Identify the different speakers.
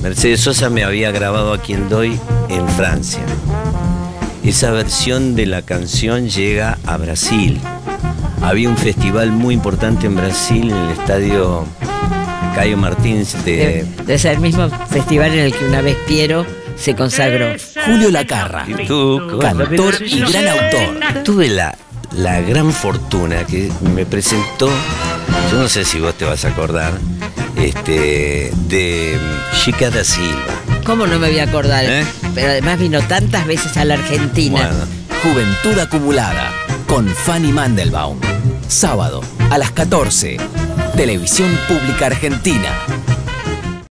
Speaker 1: Mercedes Sosa me había grabado A Quien Doy en Francia. Esa versión de la canción llega a Brasil. Había un festival muy importante en Brasil, en el estadio Caio Martins
Speaker 2: Debe ser el mismo festival en el que una vez Piero se consagró.
Speaker 3: Julio Lacarra, cantor y gran autor.
Speaker 1: Tuve la gran fortuna que me presentó, yo no sé si vos te vas a acordar, de Chica da Silva.
Speaker 2: ¿Cómo no me voy a acordar? Pero además vino tantas veces a la Argentina.
Speaker 1: Bueno,
Speaker 3: Juventud acumulada con Fanny Mandelbaum. Sábado a las 14. Televisión Pública Argentina.